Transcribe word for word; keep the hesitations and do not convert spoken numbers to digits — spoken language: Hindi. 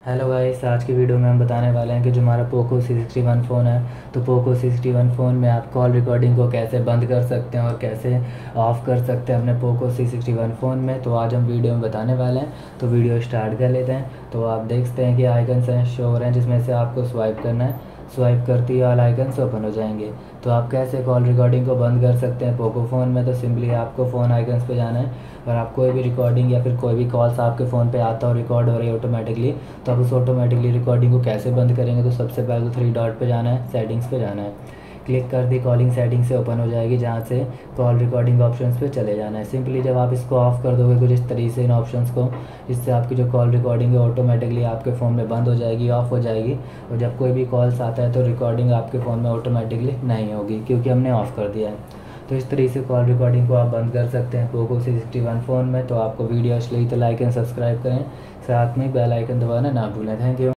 हेलो गाइस, आज की वीडियो में हम बताने वाले हैं कि जो हमारा Poco C sixty one phone है, तो Poco C sixty one phone में आप कॉल रिकॉर्डिंग को कैसे बंद कर सकते हैं और कैसे ऑफ़ कर सकते हैं अपने Poco C sixty one phone में। तो आज हम वीडियो में बताने वाले हैं, तो वीडियो स्टार्ट कर लेते हैं। तो आप देखते हैं कि आइकन्स हैं शो हो रहे हैं, जिसमें से आपको स्वाइप करना है। स्वाइप करते ही ऑल आइकन्स ओपन हो जाएंगे। तो आप कैसे कॉल रिकॉर्डिंग को बंद कर सकते हैं पोको फ़ोन में। तो सिंपली आपको फ़ोन आइकन्स पे जाना है और आप कोई भी रिकॉर्डिंग या फिर कोई भी कॉल्स आपके फ़ोन पे आता हो, रिकॉर्ड हो रही है ऑटोमेटिकली, तो आप उस ऑटोमेटिकली रिकॉर्डिंग को कैसे बंद करेंगे। तो सबसे पहले तो थ्री डॉट पे जाना है, सेटिंग्स पे जाना है। क्लिक कर दी, कॉलिंग सेटिंग से ओपन हो जाएगी, जहाँ से कॉल रिकॉर्डिंग ऑप्शंस पे चले जाना है। सिंपली जब आप इसको ऑफ कर दोगे कुछ इस तरीके से इन ऑप्शंस को, इससे आपकी जो कॉल रिकॉर्डिंग है ऑटोमेटिकली आपके फ़ोन में बंद हो जाएगी, ऑफ हो जाएगी। और जब कोई भी कॉल्स आता है तो रिकॉर्डिंग आपके फ़ोन में ऑटोमेटिकली नहीं होगी, क्योंकि हमने ऑफ़ कर दिया है। तो इस तरीके से कॉल रिकॉर्डिंग को आप बंद कर सकते हैं Poco C sixty one phone में। तो आपको वीडियो अच्छी लगी तो लाइक एंड सब्सक्राइब करें, साथ में बेल आइकन दबाना ना भूलें। Thank you.